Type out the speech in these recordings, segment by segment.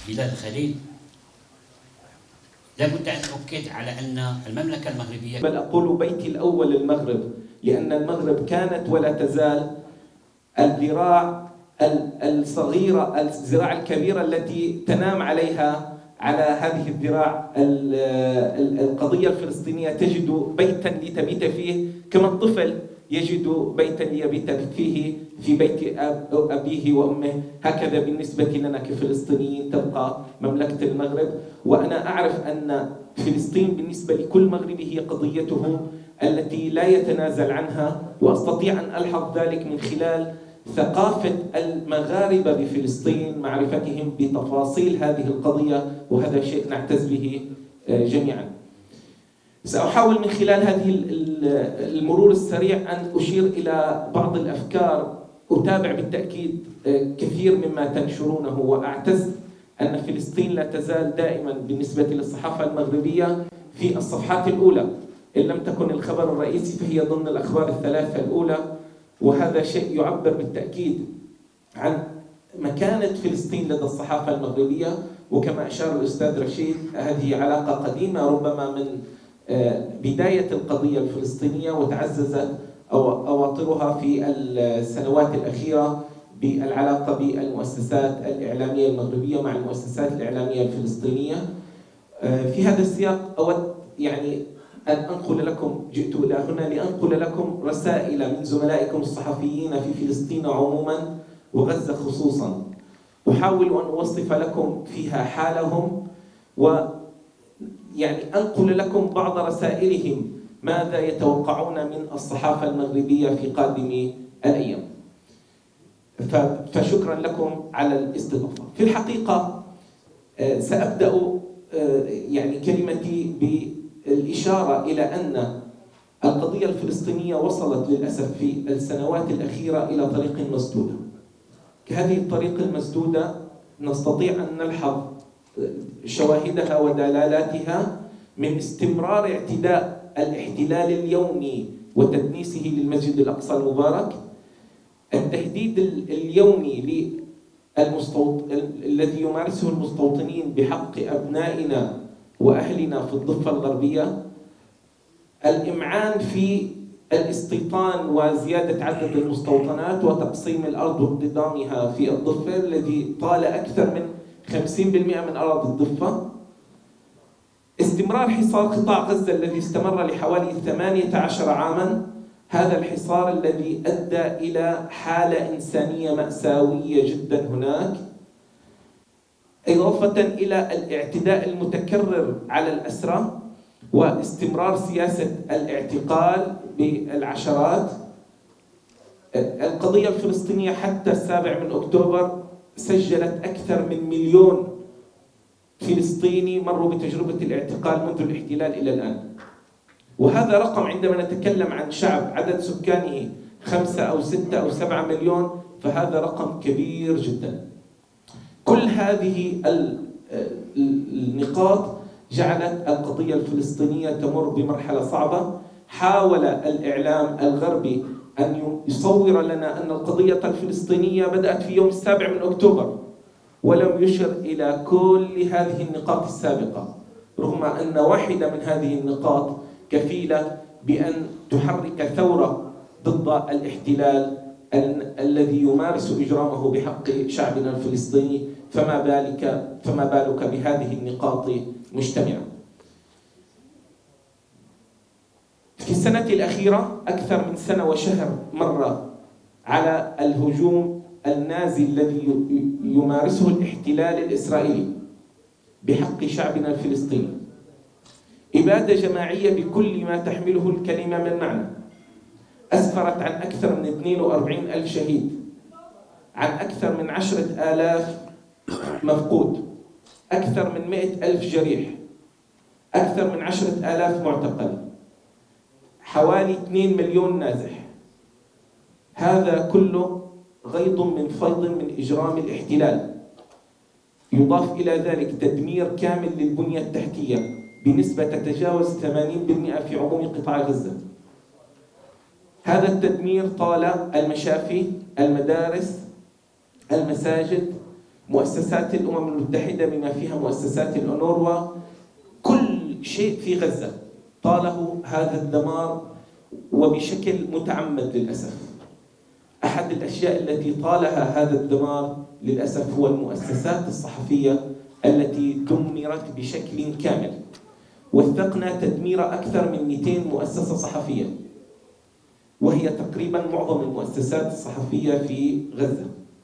بلاد الخليج، لابد أن أؤكد على أن المملكة المغربية، بل أقول بيتي الأول المغرب، لأن المغرب كانت ولا تزال الذراع الصغيرة، الذراع الكبيرة التي تنام عليها على هذه الذراع القضية الفلسطينية، تجد بيتا لتبيت فيه كما الطفل يجد بيتا ليبيت فيه في بيت أبيه وأمه. هكذا بالنسبة لنا كفلسطينيين تبقى مملكة المغرب. وأنا أعرف أن فلسطين بالنسبة لكل مغربي هي قضيته التي لا يتنازل عنها، وأستطيع أن ألحظ ذلك من خلال ثقافة المغاربة بفلسطين، معرفتهم بتفاصيل هذه القضية، وهذا شيء نعتز به جميعا. سأحاول من خلال هذه المرور السريع أن أشير إلى بعض الأفكار. أتابع بالتأكيد كثير مما تنشرونه، وأعتز أن فلسطين لا تزال دائما بالنسبة للصحافة المغربية في الصفحات الأولى، إن لم تكن الخبر الرئيسي فهي ضمن الأخبار الثلاثة الأولى، وهذا شيء يعبر بالتأكيد عن مكانة فلسطين لدى الصحافة المغربية. وكما أشار الأستاذ رشيد، هذه علاقة قديمة ربما من بداية القضية الفلسطينية، وتعززت أواطرها في السنوات الأخيرة بالعلاقة بالمؤسسات الإعلامية المغربية مع المؤسسات الإعلامية الفلسطينية. في هذا السياق أود أن أنقل لكم، جئت إلى هنا لأنقل لكم رسائل من زملائكم الصحفيين في فلسطين عموما وغزة خصوصا، أحاول أن أوصف لكم فيها حالهم، أنقل لكم بعض رسائلهم ماذا يتوقعون من الصحافة المغربية في قادم الأيام. فشكرا لكم على الاستضافة. في الحقيقة سأبدأ كلمتي بالإشارة إلى أن القضية الفلسطينية وصلت للأسف في السنوات الأخيرة إلى طريق مسدودة. هذه الطريق المسدودة نستطيع أن نلحظ شواهدها ودلالاتها من استمرار اعتداء الاحتلال اليومي وتدنيسه للمسجد الأقصى المبارك، التهديد اليومي الذي يمارسه المستوطنين بحق أبنائنا وأهلنا في الضفة الغربية، الإمعان في الاستيطان وزيادة عدد المستوطنات وتقسيم الأرض وانتظامها في الضفة الذي طال أكثر من 50% من أراضي الضفة، استمرار حصار قطاع غزة الذي استمر لحوالي 18 عاما، هذا الحصار الذي أدى إلى حالة إنسانية مأساوية جدا هناك، إضافة إلى الاعتداء المتكرر على الأسرى واستمرار سياسة الاعتقال بالعشرات. القضية الفلسطينية حتى 7 أكتوبر سجلت أكثر من 1,000,000 فلسطيني مروا بتجربة الاعتقال منذ الاحتلال إلى الآن. وهذا رقم عندما نتكلم عن شعب عدد سكانه 5 أو 6 أو 7 مليون، فهذا رقم كبير جدا. كل هذه النقاط جعلت القضية الفلسطينية تمر بمرحلة صعبة. حاول الإعلام الغربي أن يصور لنا أن القضية الفلسطينية بدأت في يوم 7 أكتوبر، ولم يشر إلى كل هذه النقاط السابقة، رغم أن واحدة من هذه النقاط كفيلة بأن تحرك ثورة ضد الاحتلال الذي يمارس إجرامه بحق شعبنا الفلسطيني، فما بالك بهذه النقاط مجتمعة. في السنة الأخيرة أكثر من سنة وشهر مر على الهجوم النازي الذي يمارسه الاحتلال الإسرائيلي بحق شعبنا الفلسطيني، إبادة جماعية بكل ما تحمله الكلمة من معنى، أسفرت عن أكثر من 42,000 شهيد، عن أكثر من 10,000 مفقود، أكثر من 100,000 جريح، أكثر من 10,000 معتقل، حوالي 2 مليون نازح. هذا كله غيض من فيض من إجرام الاحتلال. يضاف إلى ذلك تدمير كامل للبنية التحتية بنسبة تتجاوز 80% في عموم قطاع غزة. هذا التدمير طال المشافي، المدارس، المساجد، مؤسسات الأمم المتحدة بما فيها مؤسسات الأونروا، كل شيء في غزة طاله هذا الدمار وبشكل متعمد للأسف. أحد الأشياء التي طالها هذا الدمار للأسف هو المؤسسات الصحفية التي دمرت بشكل كامل. وثقنا تدمير أكثر من 200 مؤسسة صحفية، وهي تقريبا معظم المؤسسات الصحفية في غزة.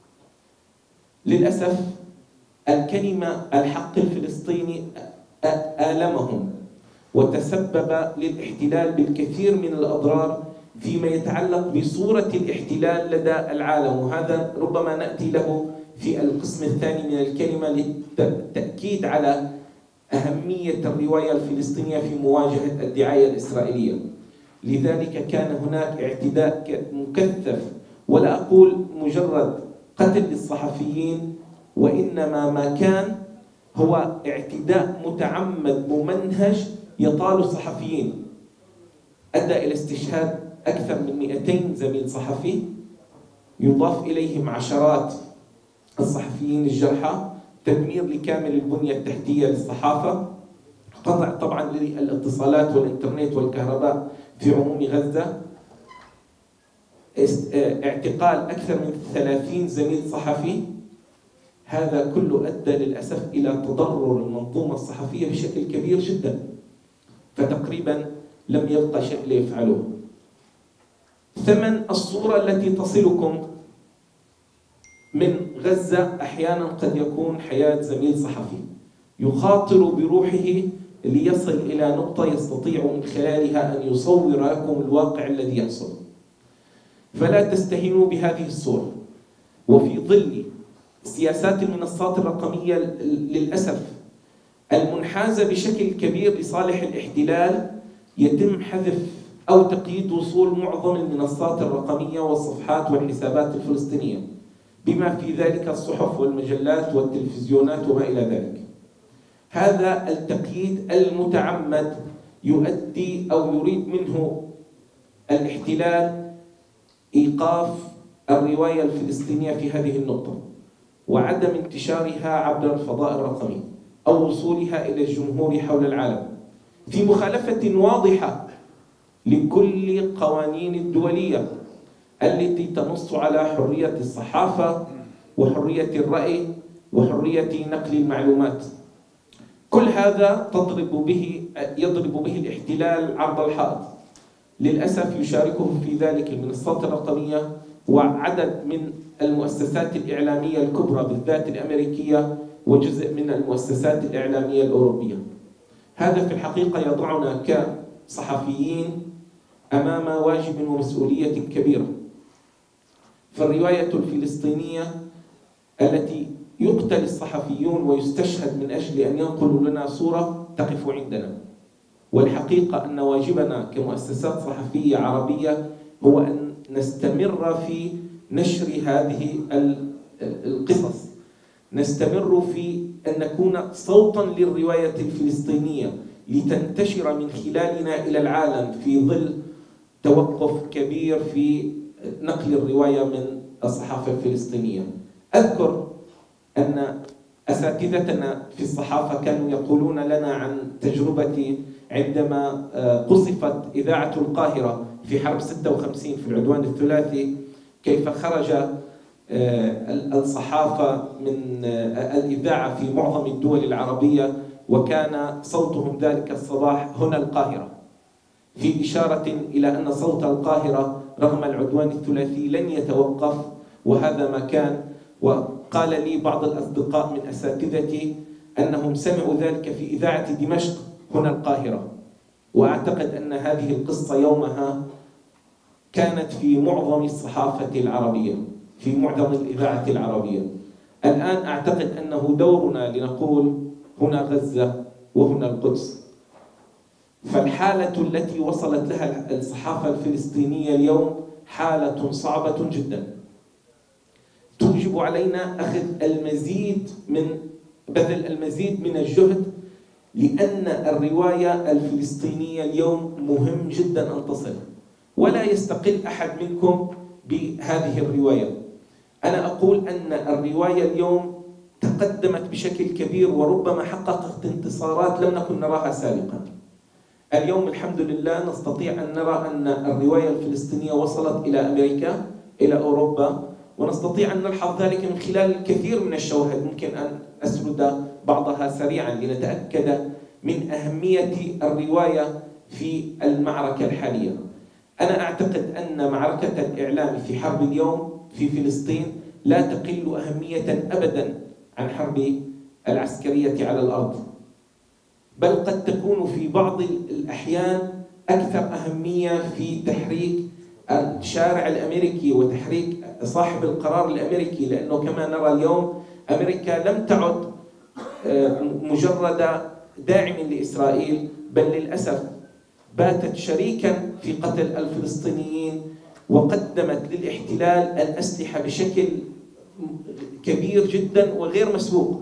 للأسف الكلمة الحق الفلسطيني آلمهم وتسبب للاحتلال بالكثير من الأضرار فيما يتعلق بصورة الاحتلال لدى العالم، وهذا ربما نأتي له في القسم الثاني من الكلمة للتأكيد على أهمية الرواية الفلسطينية في مواجهة الدعاية الإسرائيلية. لذلك كان هناك اعتداء مكثف، ولا أقول مجرد قتل للصحفيين، وإنما ما كان هو اعتداء متعمد ممنهج يطال الصحفيين، أدى إلى استشهاد أكثر من 200 زميل صحفي، يضاف إليهم عشرات الصحفيين الجرحى، تدمير لكامل البنية التحتية للصحافة، قطع طبعا للاتصالات والإنترنت والكهرباء في عموم غزة، اعتقال أكثر من 30 زميل صحفي. هذا كله أدى للأسف إلى تضرر المنظومة الصحفية بشكل كبير جدا، فتقريبا لم يبقى شيء ليفعلوه. ثمن الصورة التي تصلكم من غزة أحيانا قد يكون حياة زميل صحفي يخاطر بروحه ليصل إلى نقطة يستطيع من خلالها أن يصور لكم الواقع الذي يحصل. فلا تستهينوا بهذه الصورة. وفي ظل سياسات المنصات الرقمية للأسف المنحازة بشكل كبير لصالح الاحتلال، يتم حذف أو تقييد وصول معظم المنصات الرقمية والصفحات والحسابات الفلسطينية، بما في ذلك الصحف والمجلات والتلفزيونات وما إلى ذلك. هذا التقييد المتعمد يؤدي أو يريد منه الاحتلال إيقاف الرواية الفلسطينية في هذه النقطة، وعدم انتشارها عبر الفضاء الرقمي أو وصولها إلى الجمهور حول العالم، في مخالفة واضحة لكل القوانين الدولية التي تنص على حرية الصحافة وحرية الرأي وحرية نقل المعلومات. كل هذا يضرب به الاحتلال عرض الحائط. للأسف يشاركه في ذلك المنصات الرقمية وعدد من المؤسسات الإعلامية الكبرى بالذات الأمريكية وجزء من المؤسسات الإعلامية الأوروبية. هذا في الحقيقة يضعنا كصحفيين أمام واجب ومسؤولية كبيرة. فالرواية الفلسطينية التي يقتل الصحفيون ويستشهد من أجل أن ينقلوا لنا صورة تقف عندنا، والحقيقة أن واجبنا كمؤسسات صحفية عربية هو أن نستمر في نشر هذه القصص، نستمر في أن نكون صوتا للرواية الفلسطينية لتنتشر من خلالنا إلى العالم في ظل توقف كبير في نقل الرواية من الصحافة الفلسطينية. أذكر أن أساتذتنا في الصحافة كانوا يقولون لنا عن تجربة عندما قصفت إذاعة القاهرة في حرب 56 في العدوان الثلاثي، كيف خرج الصحافة من الإذاعة في معظم الدول العربية وكان صوتهم ذلك الصباح هنا القاهرة، في إشارة إلى أن صوت القاهرة رغم العدوان الثلاثي لن يتوقف، وهذا ما كان. وقال لي بعض الأصدقاء من أساتذتي أنهم سمعوا ذلك في إذاعة دمشق هنا القاهرة، وأعتقد أن هذه القصة يومها كانت في معظم الصحافة العربية، في معظم الإذاعة العربية. الآن أعتقد أنه دورنا لنقول هنا غزة وهنا القدس. فالحالة التي وصلت لها الصحافة الفلسطينية اليوم حالة صعبة جدا، توجب علينا بذل المزيد من الجهد، لأن الرواية الفلسطينية اليوم مهم جدا أن تصل، ولا يستقل أحد منكم بهذه الرواية. أنا أقول أن الرواية اليوم تقدمت بشكل كبير وربما حققت انتصارات لم نكن نراها سابقا. اليوم الحمد لله نستطيع أن نرى أن الرواية الفلسطينية وصلت إلى أمريكا، إلى أوروبا، ونستطيع أن نلحظ ذلك من خلال الكثير من الشواهد. ممكن أن أسرد بعضها سريعا لنتأكد من أهمية الرواية في المعركة الحالية. أنا أعتقد أن معركة الإعلام في حرب اليوم في فلسطين لا تقل أهمية أبدا عن حرب العسكرية على الأرض، بل قد تكون في بعض الأحيان أكثر أهمية في تحريك الشارع الأمريكي وتحريك صاحب القرار الأمريكي، لأنه كما نرى اليوم أمريكا لم تعد مجرد داعم لإسرائيل، بل للأسف باتت شريكا في قتل الفلسطينيين، وقدمت للاحتلال الأسلحة بشكل كبير جدا وغير مسبوق.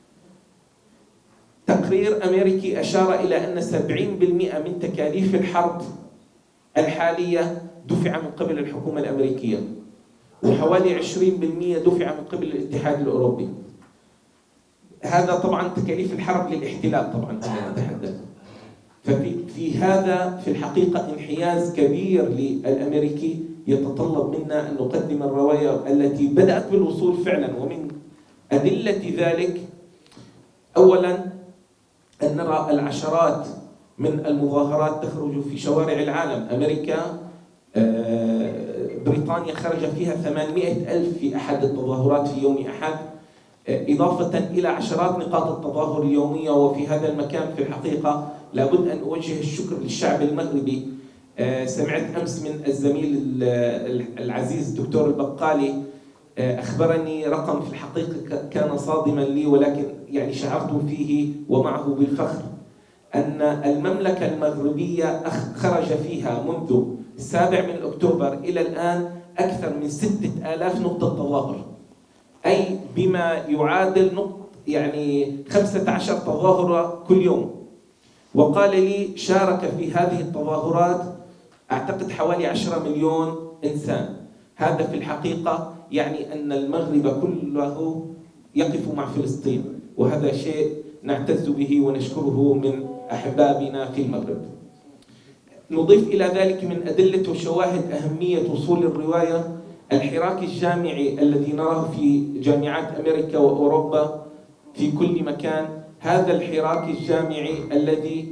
تقرير أمريكي أشار إلى أن 70% من تكاليف الحرب الحالية دفع من قبل الحكومة الأمريكية، وحوالي 20% دفع من قبل الاتحاد الأوروبي. هذا طبعا تكاليف الحرب للاحتلال طبعا كما نتحدث. ففي هذا في الحقيقة انحياز كبير للأمريكي يتطلب منا أن نقدم الرواية التي بدأت بالوصول فعلا. ومن أدلة ذلك أولا أن نرى العشرات من المظاهرات تخرج في شوارع العالم. أمريكا بريطانيا خرج فيها 800,000 في أحد التظاهرات في يوم أحد، إضافة إلى عشرات نقاط التظاهر اليومية. وفي هذا المكان في الحقيقة لابد أن أوجه الشكر للشعب المغربي. سمعت أمس من الزميل العزيز الدكتور البقالي أخبرني رقم في الحقيقة كان صادما لي، ولكن يعني شعرت فيه ومعه بالفخر أن المملكة المغربية خرج فيها منذ 7 أكتوبر إلى الآن أكثر من 6,000 نقطة تظاهر، أي بما يعادل يعني 15 تظاهرة كل يوم. وقال لي شارك في هذه التظاهرات أعتقد حوالي 10 مليون إنسان. هذا في الحقيقة يعني أن المغرب كله يقف مع فلسطين، وهذا شيء نعتز به ونشكره من أحبابنا في المغرب. نضيف إلى ذلك من أدلة وشواهد أهمية وصول الرواية الحراك الجامعي الذي نراه في جامعات أمريكا وأوروبا في كل مكان. هذا الحراك الجامعي الذي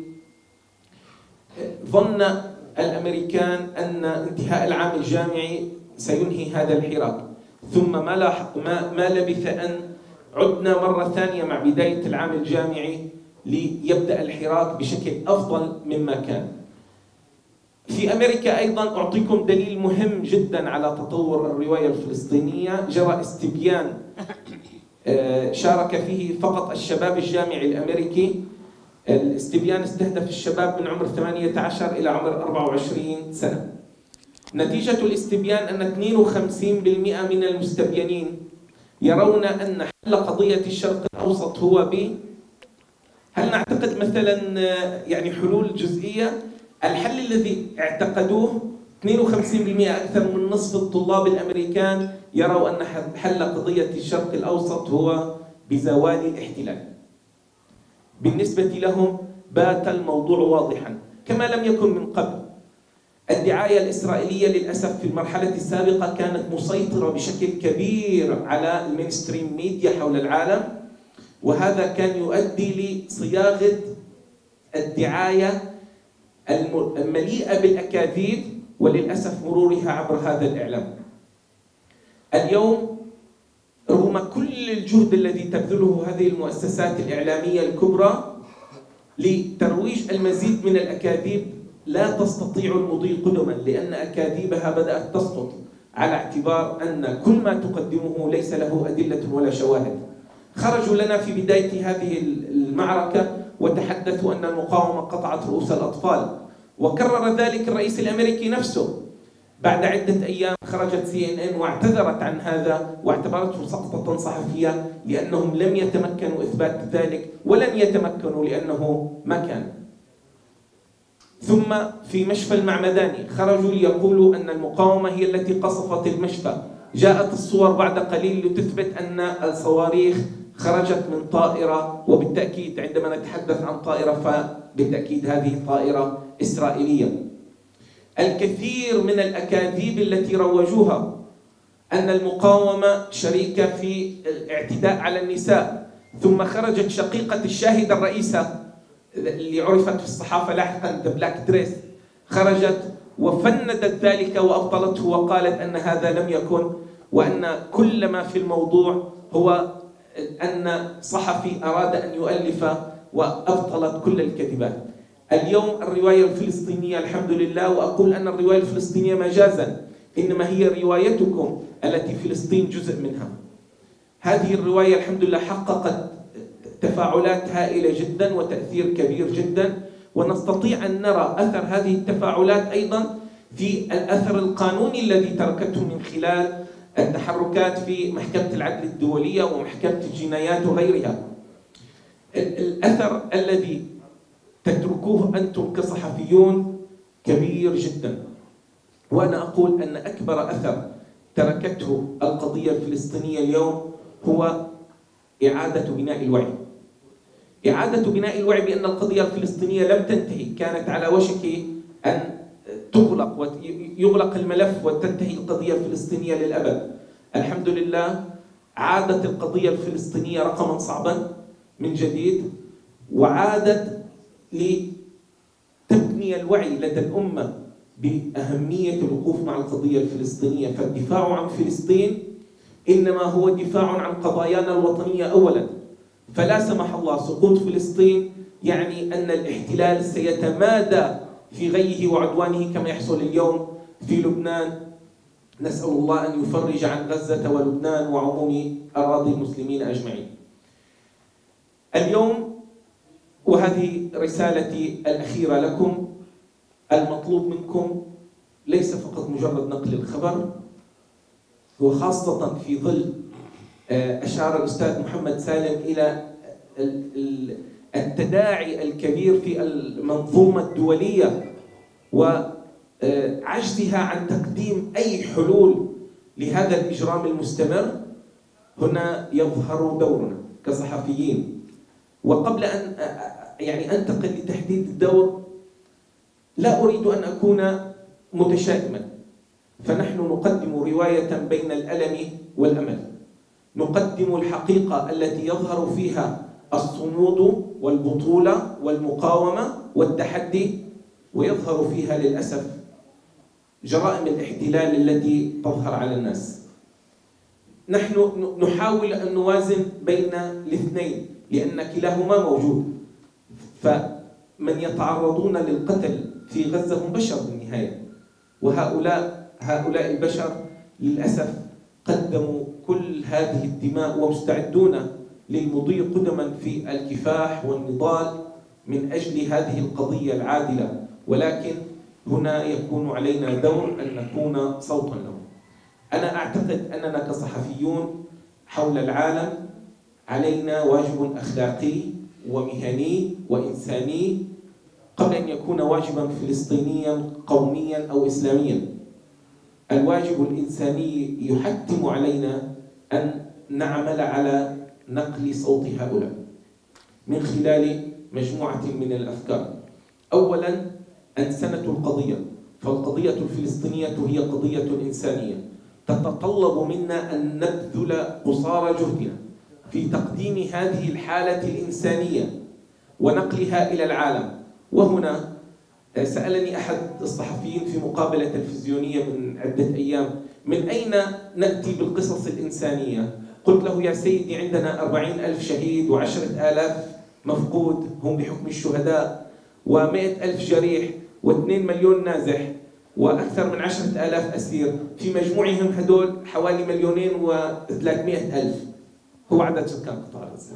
ظن الأمريكان أن انتهاء العام الجامعي سينهي هذا الحراك، ثم ما لبث أن عدنا مرة ثانية مع بداية العام الجامعي ليبدأ الحراك بشكل أفضل مما كان. في أمريكا أيضا أعطيكم دليل مهم جدا على تطور الرواية الفلسطينية. جرى استبيان شارك فيه فقط الشباب الجامعي الأمريكي. الاستبيان استهدف الشباب من عمر 18 إلى عمر 24 سنة. نتيجة الاستبيان أن 52% من المستبينين يرون أن حل قضية الشرق الأوسط هو هل نعتقد مثلا يعني حلول جزئية؟ الحل الذي اعتقدوه 52% أكثر من نصف الطلاب الأمريكان يروا أن حل قضية الشرق الأوسط هو بزوال الاحتلال. بالنسبة لهم بات الموضوع واضحا كما لم يكن من قبل. الدعاية الإسرائيلية للأسف في المرحلة السابقة كانت مسيطرة بشكل كبير على المينستريم ميديا حول العالم، وهذا كان يؤدي لصياغة الدعاية المليئة بالأكاذيب وللأسف مرورها عبر هذا الإعلام. اليوم رغم كل الجهد الذي تبذله هذه المؤسسات الإعلامية الكبرى لترويج المزيد من الأكاذيب، لا تستطيع المضي قدما، لأن أكاذيبها بدأت تسقط على اعتبار أن كل ما تقدمه ليس له أدلة ولا شواهد. خرجوا لنا في بداية هذه المعركة وتحدثوا أن المقاومة قطعت رؤوس الأطفال، وكرر ذلك الرئيس الأمريكي نفسه. بعد عدة أيام خرجت CNN واعتذرت عن هذا واعتبرته سقطة صحفية، لأنهم لم يتمكنوا إثبات ذلك ولن يتمكنوا لأنه ما كان. ثم في مشفى المعمداني خرجوا ليقولوا أن المقاومة هي التي قصفت المشفى. جاءت الصور بعد قليل لتثبت أن الصواريخ خرجت من طائرة، وبالتأكيد عندما نتحدث عن طائرة فبالتأكيد هذه طائرة إسرائيلية. الكثير من الأكاذيب التي روجوها أن المقاومة شريكة في الاعتداء على النساء، ثم خرجت شقيقة الشاهدة الرئيسة اللي عرفت في الصحافة لاحقا ذا بلاك دريس، خرجت وفندت ذلك وأبطلته وقالت أن هذا لم يكن، وأن كل ما في الموضوع هو أن صحفي أراد أن يؤلف، وأبطلت كل الكذبات. اليوم الرواية الفلسطينية الحمد لله، وأقول أن الرواية الفلسطينية مجازا، إنما هي روايتكم التي فلسطين جزء منها. هذه الرواية الحمد لله حققت تفاعلات هائلة جدا وتأثير كبير جدا، ونستطيع أن نرى أثر هذه التفاعلات أيضا في الأثر القانوني الذي تركته من خلال التحركات في محكمة العدل الدولية ومحكمة الجنايات وغيرها. الأثر الذي تتركوه أنتم كصحفيون كبير جدا، وأنا أقول أن أكبر أثر تركته القضية الفلسطينية اليوم هو إعادة بناء الوعي. إعادة بناء الوعي بأن القضية الفلسطينية لم تنتهي، كانت على وشك أن تغلق ويغلق الملف وتنتهي القضية الفلسطينية للأبد. الحمد لله عادت القضية الفلسطينية رقما صعبا من جديد، وعادت لتبني الوعي لدى الأمة بأهمية الوقوف مع القضية الفلسطينية. فالدفاع عن فلسطين إنما هو دفاع عن قضايانا الوطنية أولا، فلا سمح الله سقوط فلسطين يعني أن الاحتلال سيتمادى في غيه وعدوانه كما يحصل اليوم في لبنان. نسأل الله أن يفرج عن غزة ولبنان وعموم أراضي المسلمين أجمعين. اليوم وهذه رسالتي الأخيرة لكم، المطلوب منكم ليس فقط مجرد نقل الخبر، وخاصة في ظل أشار الأستاذ محمد سالم إلى التداعي الكبير في المنظومة الدولية وعجزها عن تقديم أي حلول لهذا الإجرام المستمر. هنا يظهر دورنا كصحفيين. وقبل أن أنتقل لتحديد الدور، لا أريد أن أكون متشائما، فنحن نقدم رواية بين الألم والأمل، نقدم الحقيقة التي يظهر فيها الصمود والبطولة والمقاومة والتحدي، ويظهر فيها للأسف جرائم الاحتلال التي تظهر على الناس. نحن نحاول أن نوازن بين الاثنين لأن كلاهما موجود، فمن يتعرضون للقتل في غزة هم بشر بالنهاية، وهؤلاء البشر للأسف قدموا كل هذه الدماء ومستعدون للمضي قدما في الكفاح والنضال من أجل هذه القضية العادلة، ولكن هنا يكون علينا دور أن نكون صوتا لهم. أنا أعتقد أننا كصحفيون حول العالم علينا واجب أخلاقي ومهني وإنساني قبل أن يكون واجبا فلسطينيا قوميا أو إسلاميا. الواجب الإنساني يحتم علينا أن نعمل على نقل صوت هؤلاء من خلال مجموعة من الأفكار. أولا أنسنة القضية، فالقضية الفلسطينية هي قضية إنسانية تتطلب منا أن نبذل قصارى جهدنا في تقديم هذه الحالة الإنسانية ونقلها إلى العالم. وهنا سألني أحد الصحفيين في مقابلة تلفزيونية من عدة أيام: من أين نأتي بالقصص الإنسانية؟ قلت له: يا سيدي، عندنا 40,000 شهيد و10,000 مفقود هم بحكم الشهداء، و100,000 جريح، و2 مليون نازح، وأكثر من 10,000 أسير، في مجموعهم هدول حوالي 2,300,000 هو عدد سكان قطاع غزة.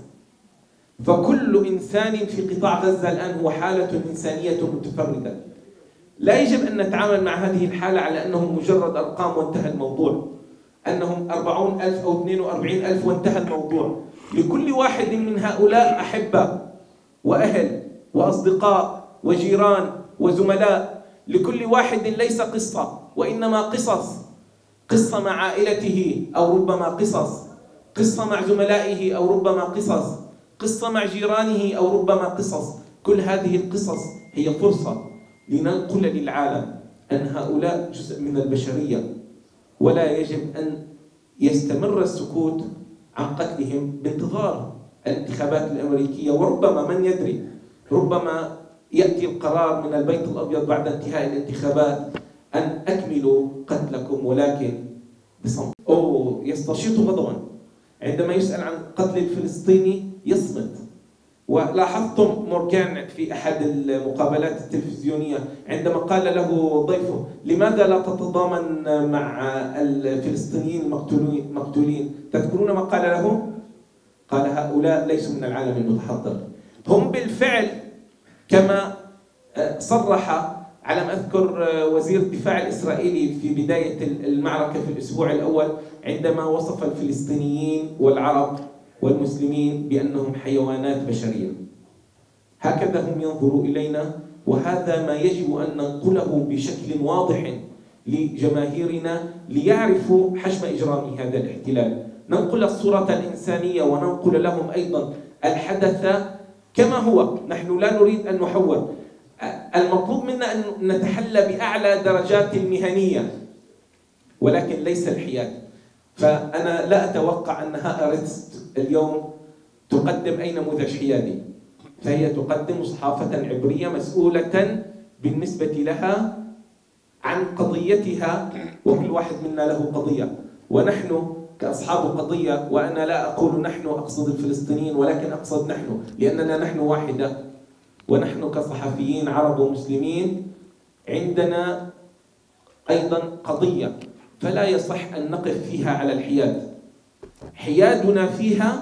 فكل إنسان في قطاع غزة الآن هو حالة إنسانية متفردة. لا يجب أن نتعامل مع هذه الحالة على أنهم مجرد أرقام وانتهى الموضوع، أنهم 40,000 أو 42,000 وانتهى الموضوع. لكل واحد من هؤلاء أحبة وأهل وأصدقاء وجيران وزملاء، لكل واحد ليس قصة وإنما قصة مع عائلته، أو ربما قصة مع زملائه أو ربما قصة مع جيرانه أو ربما قصص. كل هذه القصص هي فرصة لننقل للعالم أن هؤلاء جزء من البشرية، ولا يجب أن يستمر السكوت عن قتلهم بانتظار الانتخابات الأمريكية. وربما من يدري، ربما يأتي القرار من البيت الأبيض بعد انتهاء الانتخابات أن أكملوا قتلكم ولكن بصمت. أو يستشيط غضبا عندما يسأل عن قتل الفلسطيني يصمت. ولاحظتم مورغان في أحد المقابلات التلفزيونية عندما قال له ضيفه: لماذا لا تتضامن مع الفلسطينيين المقتولين؟ تذكرون ما قال له؟ قال: هؤلاء ليسوا من العالم المتحضر. هم بالفعل كما صرح، على ما أذكر، وزير الدفاع الإسرائيلي في بداية المعركة في الأسبوع الأول عندما وصف الفلسطينيين والعرب والمسلمين بأنهم حيوانات بشرية. هكذا هم ينظروا إلينا، وهذا ما يجب أن ننقله بشكل واضح لجماهيرنا ليعرفوا حجم إجرام هذا الاحتلال. ننقل الصورة الإنسانية وننقل لهم أيضا الحدث كما هو. نحن لا نريد أن نحور. المطلوب منا أن نتحلى بأعلى درجات المهنية ولكن ليس الحياد. فأنا لا أتوقع أن هآرتس اليوم تقدم أي نموذج حيادي، فهي تقدم صحافة عبرية مسؤولة بالنسبة لها عن قضيتها، وكل واحد منا له قضية، ونحن كأصحاب قضية. وأنا لا أقول نحن، أقصد الفلسطينيين، ولكن أقصد نحن، لأننا نحن واحدة، ونحن كصحفيين عرب ومسلمين عندنا أيضا قضية، فلا يصح أن نقف فيها على الحياد. حيادنا فيها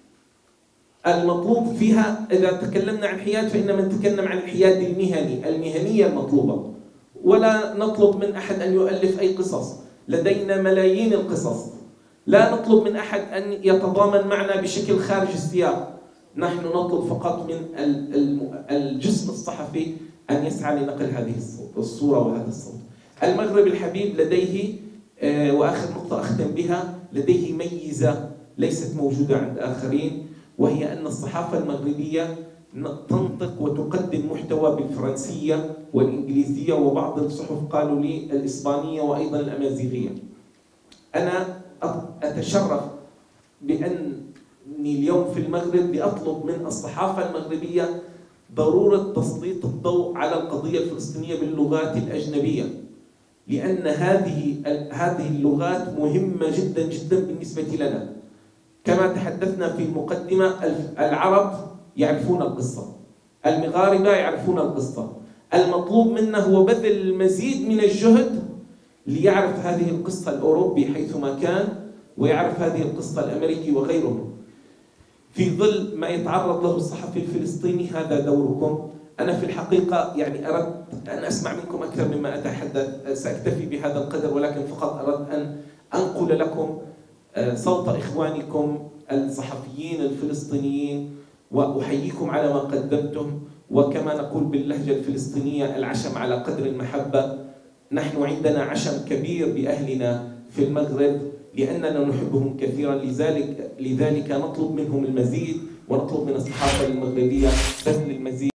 المطلوب فيها، إذا تكلمنا عن حياد فإنما نتكلم عن الحياد المهنية المطلوبة، ولا نطلب من أحد أن يؤلف أي قصص. لدينا ملايين القصص. لا نطلب من أحد أن يتضامن معنا بشكل خارج السياق. نحن نطلب فقط من الجسم الصحفي أن يسعى لنقل هذه الصورة وهذا الصوت. المغرب الحبيب لديه، وآخر نقطة أختم بها، لديه ميزة ليست موجودة عند آخرين، وهي أن الصحافة المغربية تنطق وتقدم محتوى بالفرنسية والإنجليزية، وبعض الصحف قالوا لي الإسبانية وأيضا الأمازيغية. أنا أتشرف بأني اليوم في المغرب لأطلب من الصحافة المغربية ضرورة تسليط الضوء على القضية الفلسطينية باللغات الأجنبية، لأن هذه اللغات مهمة جدا جدا بالنسبة لنا. كما تحدثنا في المقدمة، العرب يعرفون القصة، المغاربة يعرفون القصة. المطلوب منا هو بذل المزيد من الجهد ليعرف هذه القصة الأوروبي حيثما كان، ويعرف هذه القصة الأمريكي وغيره. في ظل ما يتعرض له الصحفي الفلسطيني، هذا دوركم. أنا في الحقيقة يعني أردت أن أسمع منكم أكثر مما أتحدث، سأكتفي بهذا القدر، ولكن فقط أردت أن أنقل لكم صوت إخوانكم الصحفيين الفلسطينيين، وأحييكم على ما قدمتم. وكما نقول باللهجة الفلسطينية: العشم على قدر المحبة. نحن عندنا عشم كبير بأهلنا في المغرب لأننا نحبهم كثيرا، لذلك نطلب منهم المزيد، ونطلب من الصحافة المغربية بذل المزيد.